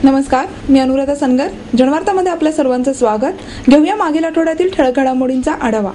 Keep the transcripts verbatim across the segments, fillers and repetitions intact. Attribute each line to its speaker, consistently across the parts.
Speaker 1: नमस्कार, मी अनुराधा सनगर. जनवार्तामध्ये आपल्या सर्वांचं स्वागत. घेऊया मागील आठवड्यातील ठळक घडामोडींचा आढावा.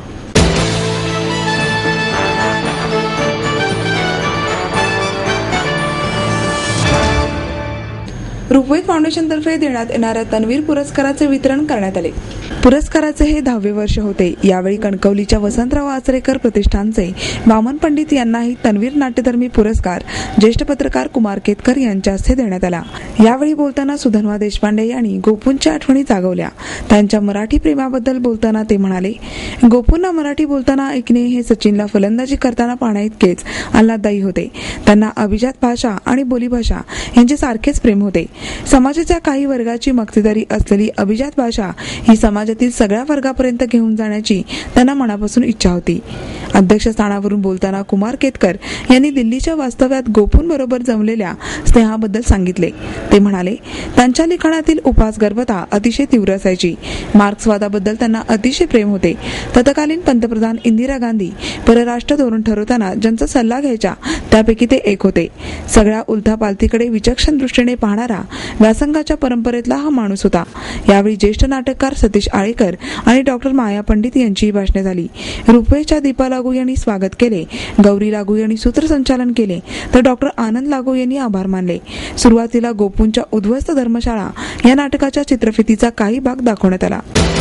Speaker 1: रूपवेध फाउंडेशनतर्फे देण्यात येणाऱ्या तन्वीर पुरस्काराचे वितरण करण्यात आले. पुरस्काराचे हे दहावे वर्ष होते. यावेळी कणकवलीच्या वसंतराव आचरेकर प्रतिष्ठानचे वामन पंडित यांनाही तन्वीर नाट्यधर्मी पुरस्कार ज्येष्ठ पत्रकार कुमार केतकर यांच्या हस्ते देण्यात आला. यावेळी बोलताना सुधन्वा देशपांडे यांनी गोपूंच्या आठवणी जागवल्या. त्यांच्या मराठी प्रेमाबद्दल बोलताना ते म्हणाले, गोपूंना मराठी बोलताना ऐकणे हे सचिनला फलंदाजी करताना पाहण्याइतकेच आल्हाददायी होते. त्यांना अभिजात भाषा आणि बोलीभाषा यांचे सारखेच प्रेम होते. समाजाच्या काही वर्गाची मक्तेदारी असलेली अभिजात भाषा ही समाजातील सगळ्या वर्गापर्यंत घेऊन जाण्याची त्यांना मनापासून इच्छा होती. अध्यक्षस्थानावरून बोलताना कुमार केतकर यांनी दिल्लीच्या वास्तव्यात गोपूंबरोबर जमलेल्या स्नेहाबद्दल सांगितले. ते म्हणाले, त्यांच्या लिखाणातील उपास गर्भता अतिशय तीव्र असायची. मार्क्सवादाबद्दल त्यांना अतिशय प्रेम होते. तत्कालीन पंतप्रधान इंदिरा गांधी परराष्ट्र धोरण ठरवताना ज्यांचा सल्ला घ्यायच्या त्यापैकी ते एक होते. सगळ्या उलथापालथीकडे विचक्षण दृष्टीने पाहणारा व्यासंगाच्या परंपरेतला हा माणूस होता. यावेळी ज्येष्ठ नाटककार सतीश आळेकर आणि डॉक्टर माया पंडित यांची भाषणे झाली. रूपवेच्या दीपा लागू यांनी स्वागत केले. गौरी लागू यांनी सूत्रसंचालन केले तर डॉक्टर आनंद लागू यांनी आभार मानले. सुरुवातीला गोपूंच्या उद्ध्वस्त धर्मशाळा या नाटकाच्या चित्रफितीचा काही भाग दाखवण्यात आला.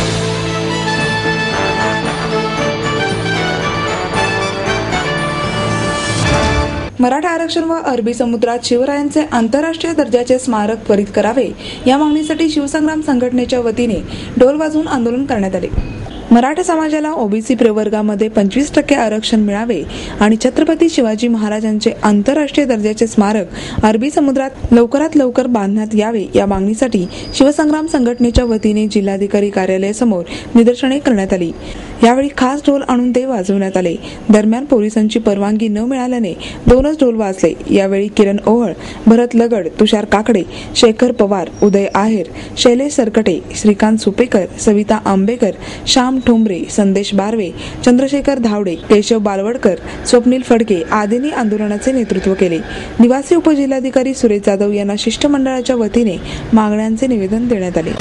Speaker 1: मराठा आरक्षण व अरबी समुद्रात शिवरायांचे आंतरराष्ट्रीय दर्जाचे स्मारक त्वरित करावे या मागणीसाठी शिवसंग्राम संघटनेच्या वतीने ढोल वाजवून आंदोलन करण्यात आले. मराठा समाजाला ओबीसी प्रवर्गामध्ये पंचवीस टक्के आरक्षण मिळावे आणि छत्रपती शिवाजी महाराजांचे आंतरराष्ट्रीय दर्जाचे स्मारक अरबी समुद्रात लवकरात लवकर बांधण्यात यावे या मागणीसाठी शिवसंग्राम संघटनेच्या वतीने जिल्हाधिकारी कार्यालयासमोर निदर्शने करण्यात आली. यावेळी खास ढोल आणून ते वाजवण्यात आले. दरम्यान पोलिसांची परवानगी न मिळाल्याने दोनच ढोल वाजले. यावेळी किरण ओहळ, भरत लगड, तुषार काकडे, शेखर पवार, उदय आहेर, शैलेश सरकटे, श्रीकांत सुपेकर, सविता आंबेकर, श्याम ठोंबरे, संदेश बारवे, चंद्रशेखर धावडे, केशव बालवडकर, स्वप्नील फडके आदींनी आंदोलनाचे नेतृत्व केले. निवासी उपजिल्हाधिकारी सुरेश जाधव यांना शिष्टमंडळाच्या वतीने मागण्यांचे निवेदन देण्यात आले.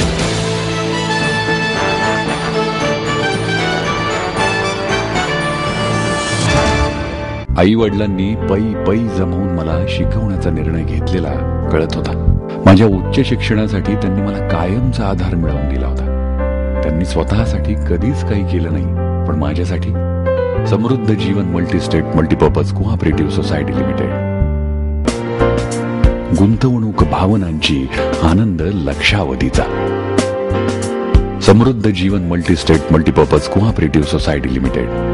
Speaker 2: आई वडिलांनी पै पै जमवून मला शिकवण्याचा निर्णय घेतलेला कळत होता. माझ्या उच्च शिक्षणासाठी त्यांनी मला कायमचा आधार मिळवून दिला होता. त्यांनी स्वतःसाठी कधीच काही केलं नाही, पण माझ्यासाठी Samruddha Jeevan Multistate Multipurpose Cooperative Society Limited. गुंतवणूक भावनांची, आनंद लक्षावधीचा. Samruddha Jeevan Multistate Multipurpose Cooperative Society Limited.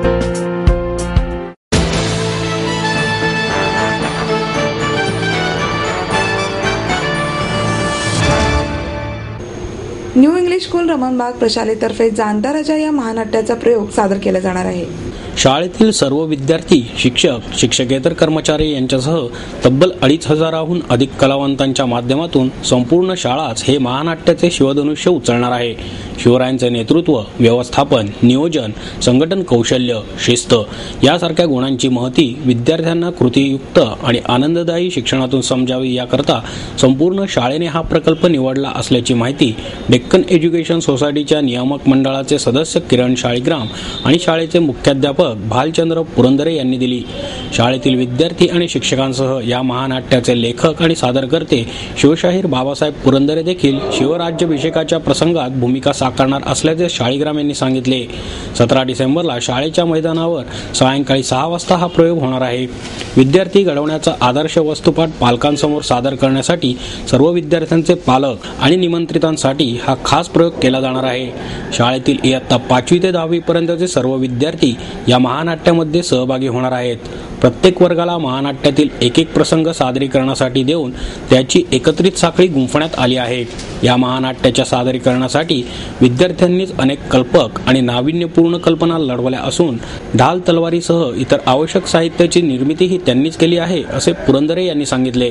Speaker 1: New English School Ramanbaug प्रशालेतर्फे जाणता राजा या महानाट्याचा प्रयोग सादर केला जाणार आहे.
Speaker 3: शाळेतील सर्व विद्यार्थी, शिक्षक, शिक्षकेतर कर्मचारी यांच्यासह तब्बल अडीच हजाराहून अधिक कलावंतांच्या माध्यमातून संपूर्ण शाळाच हे महानाट्याचे शिवधनुष्य उचलणार आहे. शिवरायांचे नेतृत्व, व्यवस्थापन, नियोजन, संघटन कौशल्य, शिस्त यासारख्या गुणांची महती विद्यार्थ्यांना कृतीयुक्त आणि आनंददायी शिक्षणातून समजावी याकरता संपूर्ण शाळेने हा प्रकल्प निवडला असल्याची माहिती डेक्कन एज्युकेशन सोसायटीच्या नियामक मंडळाचे सदस्य किरण शाळीग्राम आणि शाळेचे मुख्याध्यापक भालचंद्र पुरंदरे यांनी दिली. शाळेतील विद्यार्थी आणि शिक्षकांसह या महानाट्याचे लेखक आणि सादरकर्ते शिवशाहीर बाबासाहेब पुरंदरे देखील शिवराज्याभिषेकाच्या प्रसंगात भूमिका साकारणार असल्याचे शाळीग्राम यांनी सांगितले. सतरा डिसेंबरला शाळेच्या मैदानावर सायंकाळी सहा वाजता हा प्रयोग होणार आहे. विद्यार्थी घडवण्याचा आदर्श वस्तुपाठ पालकांसमोर सादर करण्यासाठी सर्व विद्यार्थ्यांचे पालक आणि निमंत्रितांसाठी हा खास प्रयोग केला जाणार आहे. शाळेतील इयत्ता पाचवी ते दहावी पर्यंतचे सर्व विद्यार्थी या महानाट्यामध्ये सहभागी होणार आहेत. प्रत्येक वर्गाला महानाट्यातील एक एक प्रसंग सादरीकरणासाठी देऊन त्याची एकत्रित साखळी गुंफण्यात आली आहे. या महानाट्याच्या सादरीकरणासाठी विद्यार्थ्यांनीच अनेक कल्पक आणि नाविन्यपूर्ण कल्पना लढवल्या असून ढाल तलवारीसह इतर आवश्यक साहित्याची निर्मितीही त्यांनीच केली आहे, असे पुरंदरे यांनी सांगितले.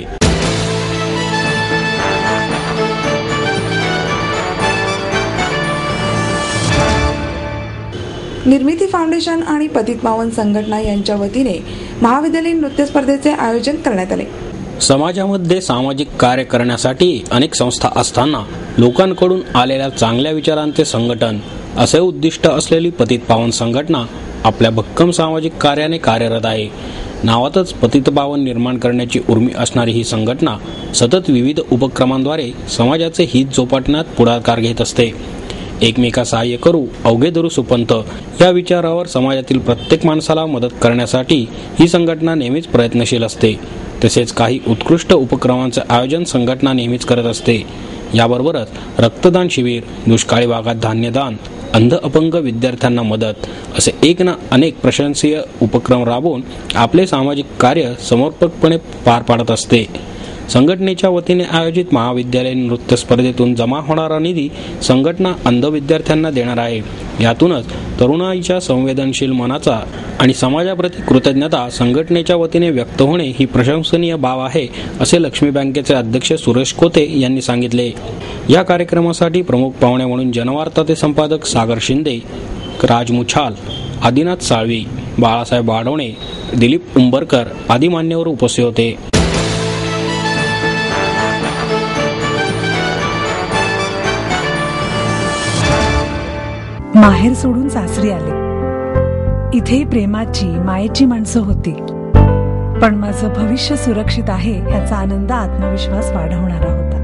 Speaker 1: निर्मिती फाउंडेशन आणि पतित पावन संघटना यांच्या वतीने महाविद्यालयीन नृत्य स्पर्धेचे आयोजन करण्यात आले.
Speaker 3: समाजामध्ये सामाजिक कार्य करण्यासाठी अनेक संस्था असताना लोकांकडून आलेल्या चांगल्या विचारांचे संघटन असे उद्दिष्ट असलेली पतित पावन संघटना आपल्या भक्कम सामाजिक कार्याने कार्यरत आहे. नावातच पतित पावन निर्माण करण्याची उर्मी असणारी ही संघटना सतत विविध उपक्रमांद्वारे समाजाचे हित जोपाटण्यात पुढाकार घेत असते. एकमेका सहाय्य करू अवघे धरू सुपंथ या विचारावर समाजातील प्रत्येक माणसाला मदत करण्यासाठी ही संघटना नेहमीच प्रयत्नशील असते. तसेच काही उत्कृष्ट उपक्रमांचे आयोजन संघटना नेहमीच करत असते. याबरोबरच रक्तदान शिबिर, दुष्काळी भागात धान्यदान, अंध अपंग विद्यार्थ्यांना मदत असे एक ना अनेक प्रशंसनीय उपक्रम राबवून आपले सामाजिक कार्य समर्पकपणे पार पाडत असते. संघटनेच्या वतीने आयोजित महाविद्यालयीन नृत्य स्पर्धेतून जमा होणारा निधी संघटना अंध विद्यार्थ्यांना देणार आहे. यातूनच तरुणाईच्या संवेदनशील मनाचा आणि समाजाप्रती कृतज्ञता संघटनेच्या वतीने व्यक्त होणे ही प्रशंसनीय बाब आहे, असे लक्ष्मी बँकेचे अध्यक्ष सुरेश कोते यांनी सांगितले. या कार्यक्रमासाठी प्रमुख पाहुणे म्हणून जनवार्ता संपादक सागर शिंदे, राज मुछाल, आदिनाथ साळवी, बाळासाहेब वाढवणे, दिलीप उंबरकर आदी मान्यवर उपस्थित होते.
Speaker 4: माहेर सोडून सासरी आले. इथे प्रेमाची मायेची माणसं होती, पण माझं भविष्य सुरक्षित आहे ह्याचा आनंद आत्मविश्वास वाढवणारा होता.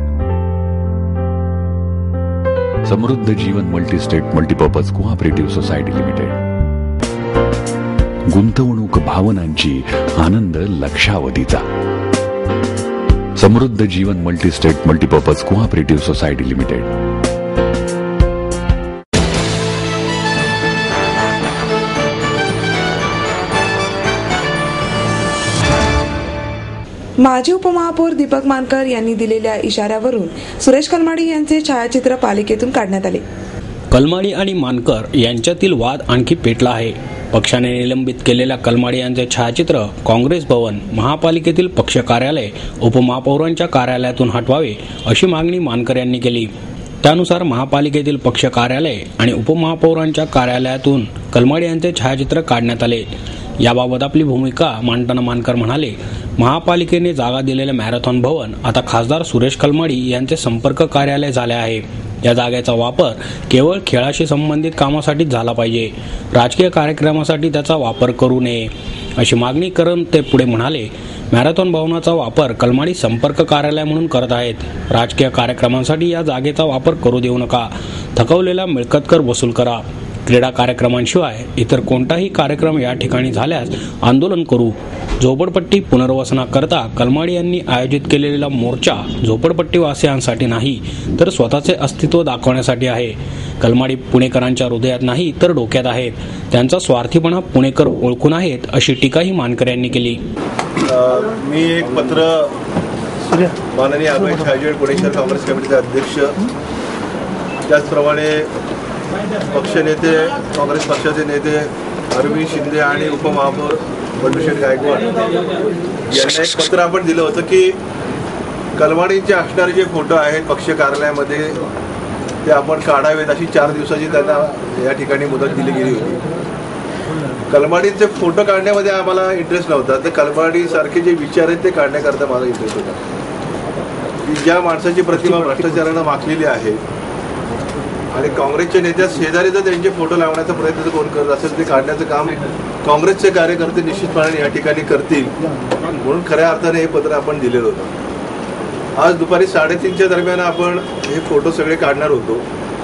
Speaker 2: Samruddha Jeevan Multistate Multipurpose Cooperative Society Limited. गुंतवणूक भावनांची, आनंद लक्षावधीचा. Samruddha Jeevan Multistate Multipurpose Cooperative Society Limited.
Speaker 1: माजी उपमहापौर दीपक मानकर यांनी दिलेल्या इशाऱ्यावरून सुरेश कलमाडी यांचे छायाचित्र पालिकेतून काढण्यात आले.
Speaker 3: कलमाडी आणि मानकर यांच्यातील वाद आणखी पेटला आहे. पक्षाने निलंबित केलेल्या कलमाडी यांचे छायाचित्र काँग्रेस भवन, महापालिकेतील पक्ष कार्यालय, उपमहापौरांच्या कार्यालयातून हटवावे अशी मागणी मानकर यांनी केली. त्यानुसार महापालिकेतील पक्ष कार्यालय आणि उपमहापौरांच्या कार्यालयातून कलमाडी यांचे छायाचित्र काढण्यात आले. याबाबत आपली भूमिका मांडताना मानकर म्हणाले, महापालिकेने जागा दिलेले मॅरेथॉन भवन आता खासदार सुरेश कलमाडी यांचे संपर्क कार्यालय झाले आहे. या जागेचा वापर केवळ खेळाशी संबंधित कामासाठी झाला पाहिजे, राजकीय कार्यक्रमासाठी त्याचा वापर करू नये अशी मागणी करून ते पुढे म्हणाले, मॅरेथॉन भवनाचा वापर कलमाडी संपर्क कार्यालय म्हणून करत आहेत. राजकीय कार्यक्रमांसाठी या जागेचा वापर करू देऊ नका. थकवलेला मिळकत कर वसूल करा. क्रीडा कार्यक्रमांशिवाय इतर कोणताही कार्यक्रम या ठिकाणी झाल्यास आंदोलन करू. झोपडपट्टी पुनर्वसनाकरता कलमाडी यांनी आयोजित केलेला मोर्चा झोपडपट्टीवासियांसाठी नाही तर स्वतःचे अस्तित्व दाखवण्यासाठी आहे. कलमाडी पुणेकरांच्या हृदयात नाही तर डोक्यात आहेत. त्यांचा स्वार्थीपणा पुणेकर ओळखून आहेत अशी टीकाही मानकर यांनी केली.
Speaker 5: मी एक पत्र माननीय अभय छाजेड पुणे शहर काँग्रेस कमिटीचे अध्यक्ष, त्याचप्रमाणे पक्षनेते काँग्रेस पक्षाचे नेते अरविंद शिंदे आणि उपमहापौर बंडूशेठ गायकवाड यांना एक पत्र आपण दिलं होतं की कलमाडींचे असणारे जे फोटो आहेत पक्ष कार्यालयामध्ये ते आपण काढावेत अशी चार दिवसाची त्यांना या ठिकाणी मुदत दिली गेली होती. कलमाडींचे फोटो काढण्यामध्ये आम्हाला इंटरेस्ट नव्हता, तर कलमाडीसारखे जे विचार आहेत ते काढण्याकरता मला इंटरेस्ट होता. की ज्या माणसाची प्रतिमा भ्रष्टाचारानं माखलेली आहे आणि काँग्रेसच्या नेत्या शेजारी जर त्यांचे फोटो लावण्याचा प्रयत्न कोण करत असेल ते काढण्याचं काम काँग्रेसचे कार्यकर्ते निश्चितपणे या ठिकाणी करतील, म्हणून खऱ्या अर्थाने हे पत्र आपण दिलेलं होतं. आज दुपारी साडेतीनच्या दरम्यान आपण हे फोटो सगळे काढणार होतो,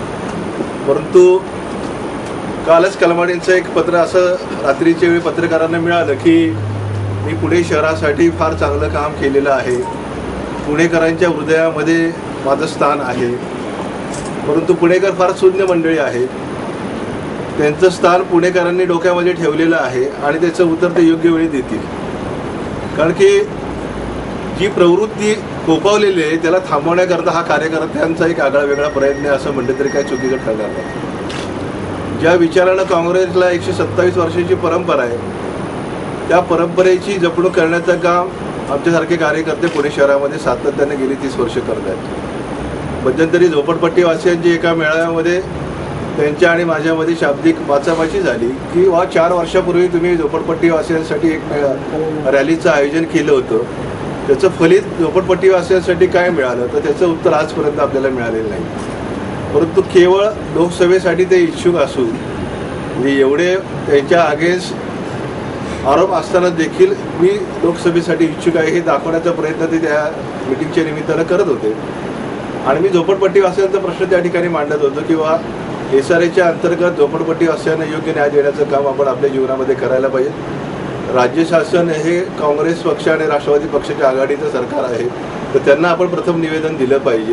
Speaker 5: परंतु कालच कलमाडींचं एक पत्र असं रात्रीच्या वेळी पत्रकारांना मिळालं की मी पुणे शहरासाठी फार चांगलं काम केलेलं आहे, पुणेकरांच्या हृदयामध्ये माझं स्थान आहे, परंतु पुणेकर फार शून्य मंडळी आहेत, त्यांचं स्थान पुणेकरांनी डोक्यामध्ये ठेवलेलं आहे आणि त्याचं उत्तर ते योग्य वेळी देतील. कारण की जी प्रवृत्ती फोफावलेली आहे त्याला थांबवण्याकरता हा कार्यकर्त्यांचा एक आगळा वेगळा प्रयत्न आहे असं म्हटलं तरी काय चुकीचं ठरणार नाही. ज्या विचारानं काँग्रेसला एकशे सत्तावीस वर्षाची परंपरा आहे त्या परंपरेची जपणूक करण्याचं काम आमच्यासारखे कार्यकर्ते पुणे शहरामध्ये सातत्याने गेली तीस वर्ष करत आहेत. मध्यंतरी झोपडपट्टीवासियांची एका मेळाव्यामध्ये त्यांच्या आणि माझ्यामध्ये शाब्दिक वाचाबाची झाली की वा चार वर्षापूर्वी तुम्ही झोपडपट्टीवासियांसाठी एक रॅलीचं आयोजन केलं होतं त्याचं फलित झोपडपट्टी वासियांसाठी काय मिळालं तर त्याचं उत्तर आजपर्यंत आपल्याला मिळालेलं नाही. परंतु केवळ लोकसभेसाठी ते इच्छुक असून म्हणजे एवढे त्यांच्या अगेन्स्ट आरोप असताना देखील मी लोकसभेसाठी इच्छुक आहे हे दाखवण्याचा प्रयत्न ते त्या मिटिंगच्या निमित्तानं करत होते. आणि मी झोपडपट्टीवासियांचा प्रश्न त्या ठिकाणी मांडत होतो किंवा एस आर एच्या अंतर्गत झोपडपट्टीवासियांना योग्य न्याय देण्याचं काम आपण आपल्या जीवनामध्ये करायला पाहिजे. राज्य शासन हे काँग्रेस पक्ष आणि राष्ट्रवादी पक्षाच्या आघाडीचं सरकार आहे तर त्यांना आपण प्रथम निवेदन दिलं पाहिजे.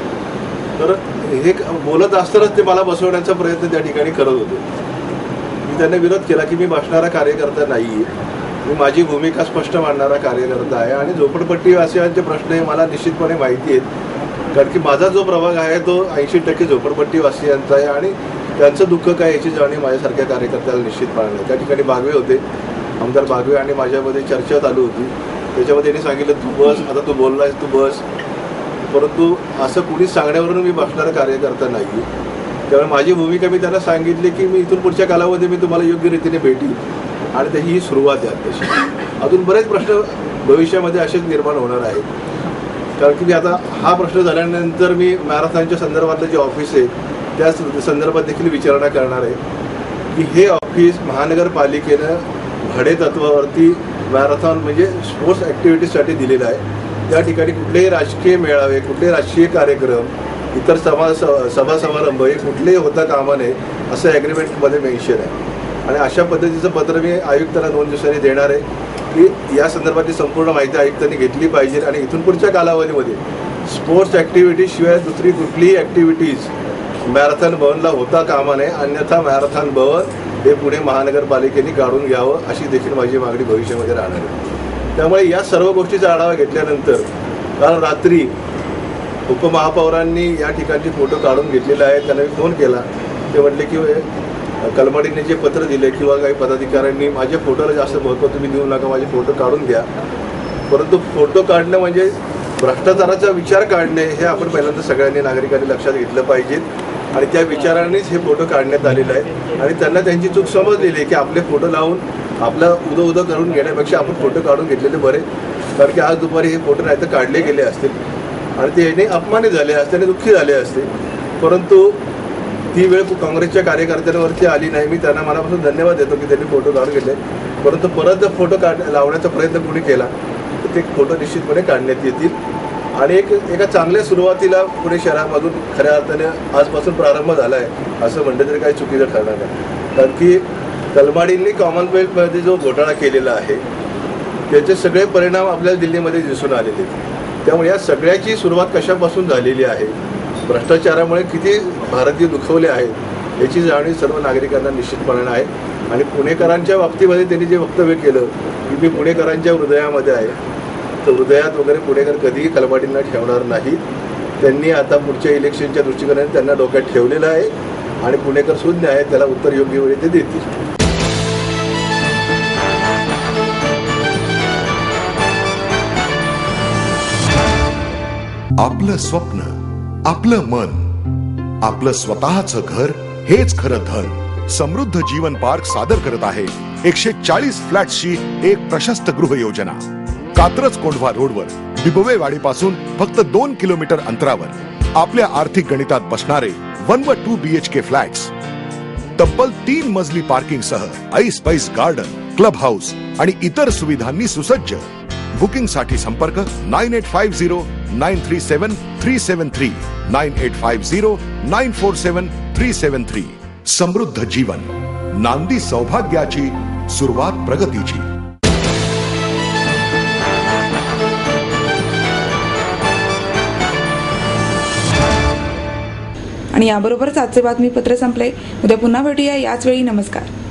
Speaker 5: तर हे बोलत असतानाच ते मला बसवण्याचा प्रयत्न त्या ठिकाणी करत होते. मी त्यांना विरोध केला की मी बसणारा कार्यकर्ता नाही आहे, मी माझी भूमिका स्पष्ट मांडणारा कार्यकर्ता आहे आणि झोपडपट्टीवासियांचे प्रश्न हे मला निश्चितपणे माहिती आहेत, कारण की माझा जो प्रभाग आहे तो ऐंशी टक्के झोपडपट्टीवासियांचा आहे आणि त्यांचं दुःख काय याची जाणीव माझ्यासारख्या कार्यकर्त्याला निश्चितपणे नाही. त्या ठिकाणी बागवे होते, आमदार बागवे आणि माझ्यामध्ये चर्चा चालू होती. त्याच्यामध्ये त्यांनी सांगितलं तू बस, आता तू बोललायस तू बस, परंतु असं कुणीच सांगण्यावरून मी बसणारा कार्यकर्ता नाही. त्यामुळे माझी भूमिका मी त्यांना सांगितली की मी इथून पुढच्या कालावधी मी तुम्हाला योग्य रीतीने भेटील आणि त्याची ही सुरुवात आहे. तशी अजून बरेच प्रश्न भविष्यामध्ये असेच निर्माण होणार आहेत, कारण की आता हा प्रश्न झाल्यानंतर मी मॅरेथॉनच्या संदर्भातलं जे ऑफिस आहे त्या संदर्भात देखील विचारणा करणार आहे की हे ऑफिस महानगरपालिकेनं भाडे तत्वावरती मॅरेथॉन म्हणजे स्पोर्ट्स ॲक्टिव्हिटीजसाठी दिलेलं आहे. त्या ठिकाणी कुठलेही राजकीय मेळावे, कुठलेही राजकीय कार्यक्रम, इतर सभा सभा समारंभ हे कुठलेही होता कामा नये असं ॲग्रीमेंटमध्ये मेन्शन आहे. आणि अशा पद्धतीचं पत्र मी आयुक्तांना दोन दिवसांनी देणार आहे की या संदर्भातली संपूर्ण माहिती आयुक्तांनी घेतली पाहिजे आणि इथून पुढच्या कालावधीमध्ये स्पोर्ट्स ॲक्टिव्हिटीजशिवाय दुसरी कुठलीही ॲक्टिव्हिटीज मॅरेथॉन भवनला होता कामा नये, अन्यथा मॅरेथॉन भवन हे पुणे महानगरपालिकेने काढून घ्यावं अशी देखील माझी मागणी भविष्यामध्ये राहणार आहे. त्यामुळे या सर्व गोष्टीचा आढावा घेतल्यानंतर काल रात्री उपमहापौरांनी या ठिकाणचे फोटो काढून घेतलेले आहेत. त्यांना मी फोन केला, ते म्हटले की कलमाडीने जे पत्र दिले किंवा काही पदाधिकाऱ्यांनी माझ्या फोटोला जास्त महत्त्व तुम्ही देऊ नका, माझे फोटो काढून घ्या. परंतु फोटो काढणं म्हणजे भ्रष्टाचाराचा विचार काढणे हे आपण पहिल्यांदा सगळ्यांनी नागरिकांनी लक्षात घेतलं पाहिजे आणि त्या विचारानेच हे फोटो काढण्यात आलेले आहेत. आणि त्यांना त्यांची चूक समजलेली आहे की आपले फोटो लावून आपलं उदं उदं करून घेण्यापेक्षा आपण फोटो काढून घेतलेले बरे, कारण की आज दुपारी हे फोटो नाही तर काढले गेले असतील आणि ते याने अपमानित झाले असते आणि दुःखी झाले असते. परंतु ती वेळ काँग्रेसच्या कार्यकर्त्यांवरती आली नाही. मी त्यांना मनापासून धन्यवाद देतो की त्यांनी फोटो काढून घेतले. परंतु परत जर फोटो काढ लावण्याचा प्रयत्न कोणी केला तर ते फोटो निश्चितपणे काढण्यात येतील. आणि एक एका चांगल्या सुरुवातीला पुणे शहरामधून खऱ्या अर्थाने आजपासून प्रारंभ झाला आहे असं म्हटलं तरी काही चुकीचं ठरणार नाही, कारण की कलमाडींनी कॉमनवेल्थमध्ये जो घोटाळा केलेला आहे त्याचे सगळे परिणाम आपल्याला दिल्लीमध्ये दिसून आलेले आहेत. त्यामुळे या सगळ्याची सुरुवात कशापासून झालेली आहे, भ्रष्टाचारामुळे किती भारतीय दुखवले आहेत याची जाणीव सर्व नागरिकांना निश्चितपणे आहे. आणि पुणेकरांच्या बाबतीमध्ये त्यांनी जे वक्तव्य केलं की मी पुणेकरांच्या हृदयामध्ये आहे, तर हृदयात वगैरे पुणेकर कधीही कलमाडींना ठेवणार नाहीत. त्यांनी आता पुढच्या इलेक्शनच्या दृष्टिकोनाने त्यांना डोक्यात ठेवलेलं आहे आणि पुणेकर शून्य आहे, त्याला उत्तर योग्य वेळी ते देतील.
Speaker 6: आपलं स्वप्न, आपलं मन, आपलं स्वतःचं घर हेच खरं धन. समृद्ध जीवन पार्क सादर करत आहे एकशे चाळीस फ्लॅट्सची एक प्रशस्त गृह योजना. कात्रज कोंढवा रोडवर बिबवेवाडीपासून फक्त दोन किलोमीटर अंतरावर आपल्या आर्थिक गणितात बसणारे वन व टू बीएचके फ्लॅट्स, तब्बल तीन मजली पार्किंग सह ऐस पैस गार्डन, क्लब हाऊस आणि इतर सुविधांनी सुसज्ज. बुकिंग साठी संपर्क nine eight five zero nine three seven three seven three, nine eight five zero nine four seven three seven three. Samruddha Jeevan, नांदी सौभाग्याची, सुरुवात प्रगतीची.
Speaker 1: आणि याबरोबरच आजचे बातमीपत्र संपले. उद्या पुन्हा भेटूया याच वेळी. नमस्कार.